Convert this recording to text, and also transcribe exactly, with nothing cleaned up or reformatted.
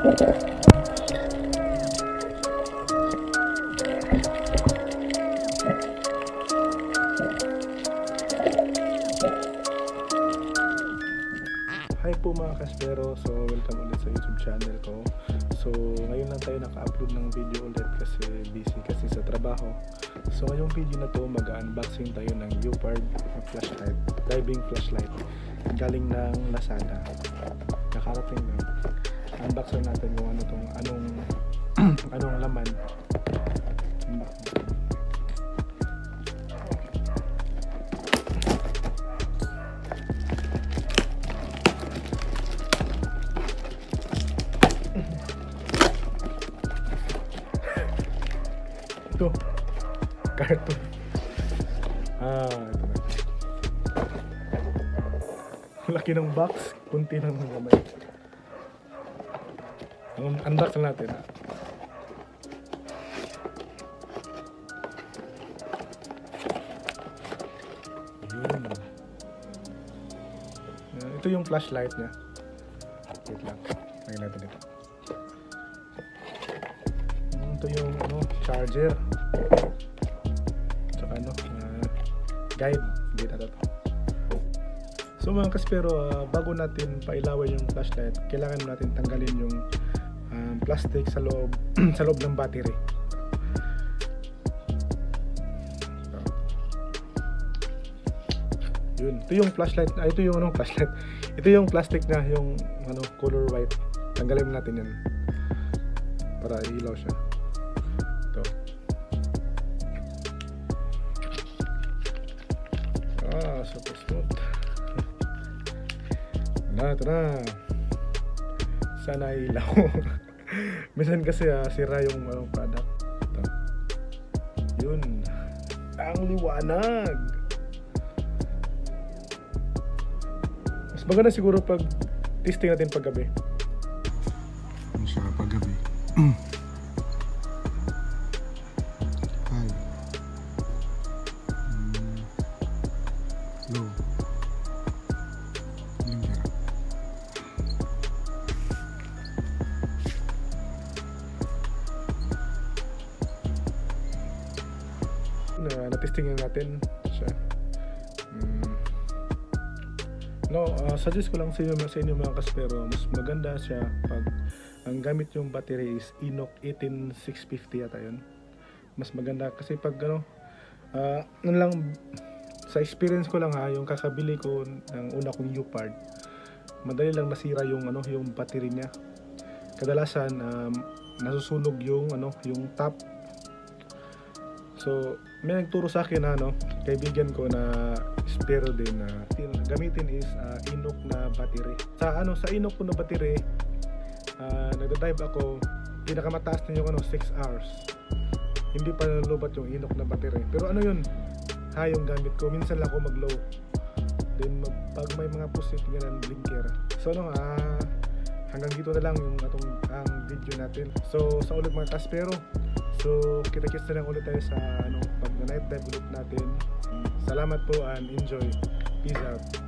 Hi po mga kaspero, so welcome ulit sa YouTube channel ko. So ngayon lang tayo naka-upload ng video ulit kasi busy kasi sa trabaho. So ngayong video na to mag-unboxing tayo ng Upard flashlight, diving flashlight galing ng Lazada. Nakarating lang. Unboxing natin kung ano tong anong anong laman. Ito, carton. Ah, ito na. Laki ng box, kunti lang ng gamay. Ang unbox natin. Ah. Yun. Uh, ito yung flashlight niya. Wait lang, lagyan natin ito. Ito yung ano, charger. Tsaka ano, uh, guide. Guide ito to. So mga kaspero, uh, bago natin pailaway yung flashlight, kailangan natin tanggalin yung um, plastic sa loob sa loob ng battery. So, yun. Ito yung flashlight. Ah, ito yung ano, flashlight. Ito yung plastic na yung ano, color white. Tanggalin natin yan para ilaw siya. Ah, super smooth. Na, ito na. Sana ilaw. Minsan kasi ah, sira yung uh, product. Ito. Yun. Ang liwanag. Mas maganda siguro pag testing natin paggabi. Ano siya paggabi? Low. Linear. Na na-testing natin siya. Mm. No, uh, suggest ko lang sa inyo, sa inyo mga kaspero, mas maganda siya pag ang gamit yung battery is Inox eighteen six fifty yata yun. Mas maganda kasi pag ano, uh, ano lang, sa experience ko lang ha, yung kakabili ko ng una kong Upard, madali lang nasira yung ano, yung battery niya. Kadalasan um, nasusunog yung ano, yung top. So may nagturo sa akin na ano, kaibigan ko na spare din na gamitin is uh, Inox na battery. Sa ano, sa Inox ko na battery, uh, nagda-dive ako, pinakamataas na yung ano, six hours. Hindi pa nalubat yung Inox na battery. Pero ano yun? Ha, yung gamit ko, minsan lang ako mag-low, then mag, pag may mga pusit ganun, blinker. So ano, ah, hanggang dito na lang yung atong ang video natin. So sa ulit mga kaspero, so kita-kits na lang ulit tayo sa ano, pag night dive ulit natin. Salamat po and enjoy. Peace out.